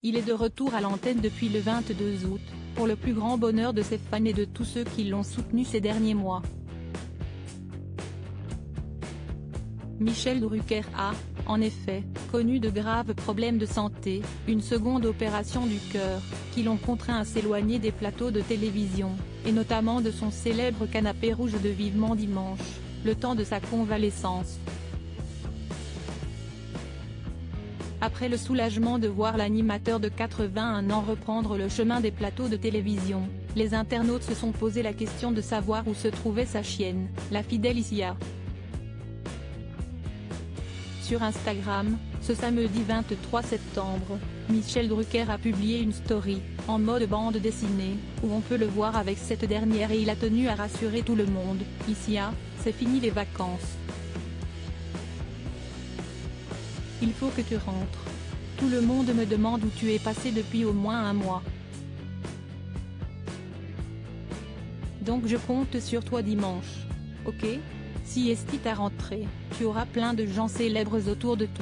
Il est de retour à l'antenne depuis le 22 août, pour le plus grand bonheur de ses fans et de tous ceux qui l'ont soutenu ces derniers mois. Michel Drucker a, en effet, connu de graves problèmes de santé, une seconde opération du cœur, qui l'ont contraint à s'éloigner des plateaux de télévision, et notamment de son célèbre canapé rouge de Vivement Dimanche, le temps de sa convalescence. Après le soulagement de voir l'animateur de 81 ans reprendre le chemin des plateaux de télévision, les internautes se sont posé la question de savoir où se trouvait sa chienne, la fidèle Isia. Sur Instagram, ce samedi 23 septembre, Michel Drucker a publié une story, en mode bande dessinée, où on peut le voir avec cette dernière et il a tenu à rassurer tout le monde, « Isia, c'est fini les vacances. Il faut que tu rentres. Tout le monde me demande où tu es passé depuis au moins un mois. Donc je compte sur toi dimanche. Ok ? Si est à rentrer, tu auras plein de gens célèbres autour de toi. »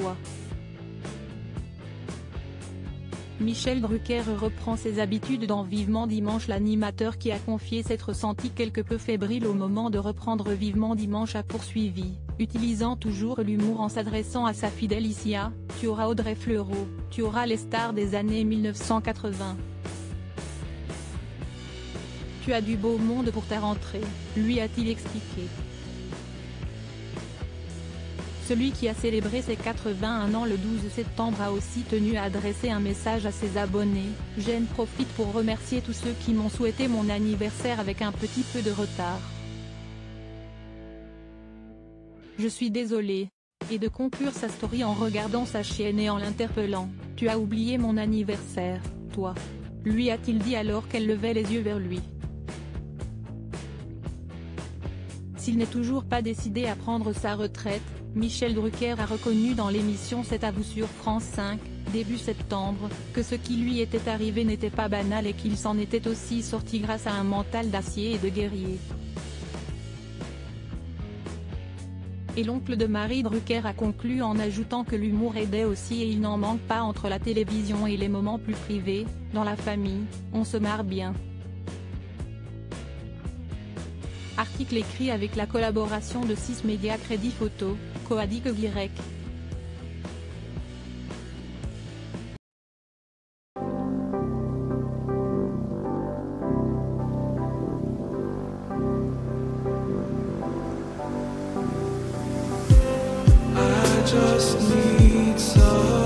Michel Drucker reprend ses habitudes dans Vivement Dimanche. L'animateur qui a confié s'être senti quelque peu fébrile au moment de reprendre Vivement Dimanche a poursuivi, utilisant toujours l'humour en s'adressant à sa fidèle Isia, « Tu auras Audrey Fleurot, tu auras les stars des années 1980. Tu as du beau monde pour ta rentrée », lui a-t-il expliqué. Celui qui a célébré ses 81 ans le 12 septembre a aussi tenu à adresser un message à ses abonnés. « J'en profite pour remercier tous ceux qui m'ont souhaité mon anniversaire avec un petit peu de retard. Je suis désolé. » Et de conclure sa story en regardant sa chienne et en l'interpellant, « Tu as oublié mon anniversaire, toi ?» lui a-t-il dit alors qu'elle levait les yeux vers lui. S'il n'est toujours pas décidé à prendre sa retraite, Michel Drucker a reconnu dans l'émission C'est à vous sur France 5, début septembre, que ce qui lui était arrivé n'était pas banal et qu'il s'en était aussi sorti grâce à un mental d'acier et de guerrier. Et l'oncle de Marie Drucker a conclu en ajoutant que l'humour aidait aussi et il n'en manque pas entre la télévision et les moments plus privés, dans la famille, on se marre bien. Article écrit avec la collaboration de 6 médias Crédit Photo, Coadic Y. I just need some